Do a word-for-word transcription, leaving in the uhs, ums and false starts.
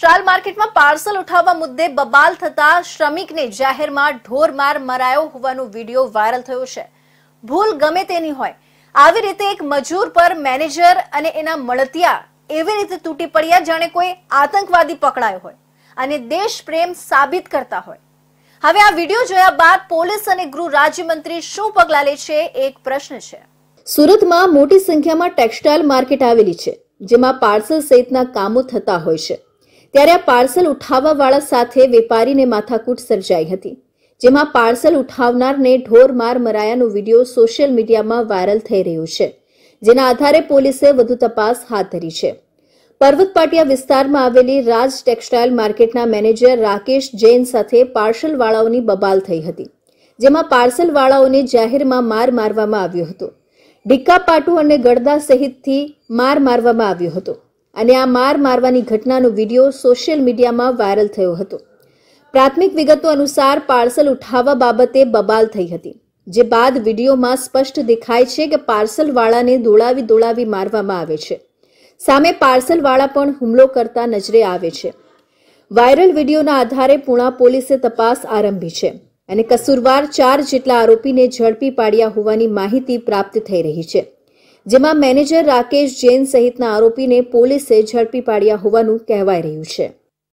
Textile માર્કેટમાં parcel ઉઠાવવા મુદ્દે બબાલ થતા શ્રમિકને જાહેરમાં ઢોરમાર મરાયો હોવાનો વિડીયો વાયરલ થયો છે। ભૂલ ગમે તેની હોય, આવી રીતે એક મજૂર પર મેનેજર અને એના મળતિયા એવી રીતે તૂટી પડ્યા જાણે કોઈ આતંકવાદી પકડાયો હોય અને દેશ પ્રેમ સાબિત કરતા હોય। હવે આ વિડીયો જોયા બાદ પોલીસ અને ગૃહ રાજ્યમંત્રી શું પગલાં લે છે, એક પ્રશ્ન છે। સુરતમાં મોટી સંખ્યામાં ટેક્સટાઇલ માર્કેટ આવેલી છે, જેમાં પાર્સલ સહિતના કામો થતા હોય છે। ત્યારે આ પાર્સલ ઉઠાવવા વાળા સાથે વેપારીને માથાકૂટ સર્જાઈ હતી, જેમાં પાર્સલ ઉઠાવનારને ઢોર માર મરાયાનો વિડીયો સોશિયલ મીડિયામાં વાયરલ થઈ રહ્યો છે, જેના આધારે પોલીસે વધુ તપાસ હાથ ધરી છે। પર્વત પાટિયા વિસ્તારમાં આવેલી રાજ ટેક્સટાઇલ માર્કેટના મેનેજર રાકેશ જૈન સાથે પાર્સલ વાળાઓની બબાલ થઈ હતી, જેમાં પાર્સલ વાળાઓને જાહેરમાં માર મારવામાં આવ્યો હતો। ઢીક્કા પાટું અને ગળદા સહિતથી માર મારવામાં આવ્યો હતો અને આ માર મારવાની ઘટનાનો વિડીયો સોશિયલ મીડિયામાં વાયરલ થયો હતો। પ્રાથમિક વિગતો અનુસાર પાર્સલ ઉઠાવવા બાબતે બબાલ થઈ હતી, જે બાદ વિડીયોમાં સ્પષ્ટ દેખાય છે કે પાર્સલ વાળાને દોડાવી દોડાવી મારવામાં આવે છે। સામે પાર્સલ વાળા પણ હુમલો કરતા નજરે આવે છે। વાયરલ વિડીયોના આધારે પુણા પોલીસે તપાસ આરંભી છે અને કસૂરવાર ચાર જેટલા આરોપીને ઝડપી પાડ્યા હોવાની માહિતી પ્રાપ્ત થઈ રહી છે, જેમાં મેનેજર રાકેશ જૈન સહિતના આરોપીને પોલીસે ઝડપી પાડ્યા હોવાનું કહેવાઈ રહ્યું છે।